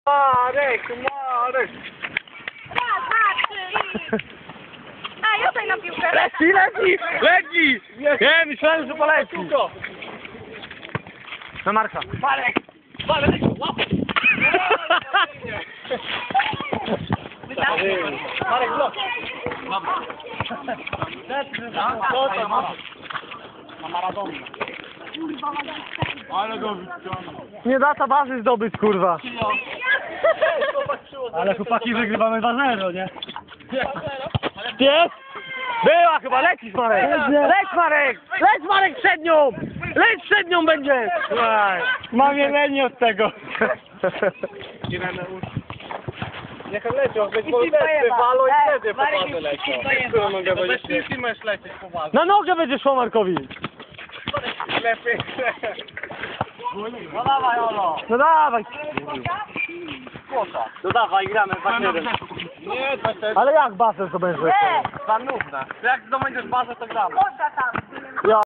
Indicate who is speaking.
Speaker 1: Marek!
Speaker 2: Raz, dwa, trzy i... A, ja tutaj na piłkę.
Speaker 1: Leci! Nie, myślałem, że poleci. Na Marka. Marek, łap! Marek, blok. Na Maradona. Ale go wyciągnął. Nie da ta bazy zdobyć, kurwa. Ale chłopaki wygrywamy 2-0, nie? Jest? Była chyba, lecisz Marek! Leć Marek! Leć Marek przed nią! Leć przed nią będzie! Mam jelenie od tego. Niech lecią, wywalą i wtedy poważnie lecią. Na nogę będzie szło Markowi! Lepiej. No dawaj Olo! No dawaj! No dawaj, gramy 2-1. Nie, 2-4. Ale jak bazę to będzie?
Speaker 2: Nie!
Speaker 1: Zanówna. Jak zdobędziesz bazę, to gramy.
Speaker 2: Można tam.
Speaker 1: Ja.